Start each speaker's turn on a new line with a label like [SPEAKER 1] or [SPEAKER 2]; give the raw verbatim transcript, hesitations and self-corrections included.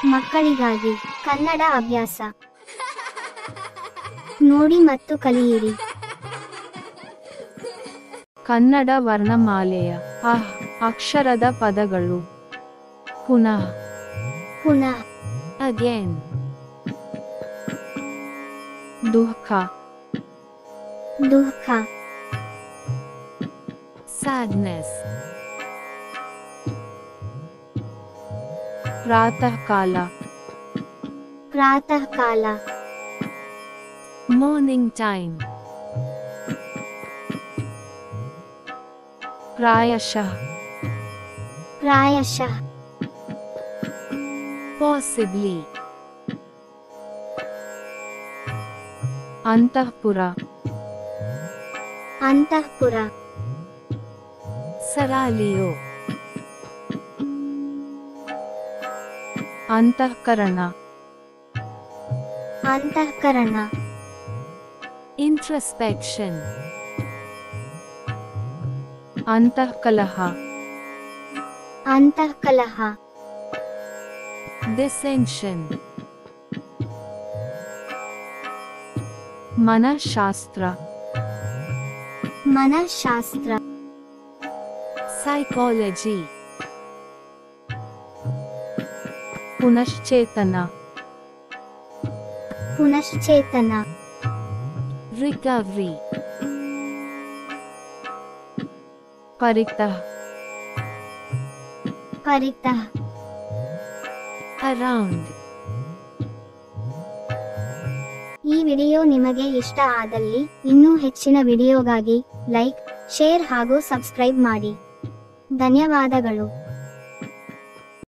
[SPEAKER 1] ಮಕ್ಕಳಿಗಾಗಿ ಕನ್ನಡ ಅಭ್ಯಾಸ ನೋಡಿ ಮತ್ತು ಕಲಿಯಿರಿ.
[SPEAKER 2] ಕನ್ನಡ ವರ್ಣಮಾಲೆಯ ಅಹ್ ಅಕ್ಷರದ ಪದಗಳು. ಪುನಃ
[SPEAKER 1] ಪುನಃ
[SPEAKER 2] ಅಗೇನ್. ದುಃಖ
[SPEAKER 1] ದುಃಖ
[SPEAKER 2] ಸ್ಯಾಡ್ನೆಸ್. ಪ್ರಾತಃ ಕಾಲ
[SPEAKER 1] ಪ್ರಾತಃ ಕಾಲ
[SPEAKER 2] ಮಾರ್ನಿಂಗ್ ಟೈಮ್. ಪ್ರಾಯಶಃ
[SPEAKER 1] ಪ್ರಾಯಶಃ
[SPEAKER 2] ಪಾಸಿಬ್ಲಿ. ಅಂತಃಪುರ
[SPEAKER 1] ಅಂತಃಪುರ
[SPEAKER 2] ಸರಾಲಿಯೋ. ಅಂತಃಕರಣ
[SPEAKER 1] ಅಂತಃಕರಣ
[SPEAKER 2] ಇಂಟ್ರಸ್ಪೆಕ್ಷನ್. ಅಂತಃಕಲಹ
[SPEAKER 1] ಅಂತಃಕಲಹ
[SPEAKER 2] ಡಿಸೆನ್ಷನ್. ಮನಃಶಾಸ್ತ್ರ
[SPEAKER 1] ಮನಃಶಾಸ್ತ್ರ
[SPEAKER 2] ಸೈಕಾಲಜಿ. ಪುನಶ್ಚೇತನ
[SPEAKER 1] ಪುನಶ್ಚೇತನ
[SPEAKER 2] ರಿಕವರಿ. ಪರಿತಃ
[SPEAKER 1] ಪರಿತಃ
[SPEAKER 2] ಅರೌಂಡ್.
[SPEAKER 1] ಈ ವಿಡಿಯೋ ನಿಮಗೆ ಇಷ್ಟ ಆದಲ್ಲಿ ಇನ್ನೂ ಹೆಚ್ಚಿನ ವಿಡಿಯೋಗಾಗಿ ಲೈಕ್, ಶೇರ್ ಹಾಗೂ ಸಬ್ಸ್ಕ್ರೈಬ್ ಮಾಡಿ. ಧನ್ಯವಾದಗಳು.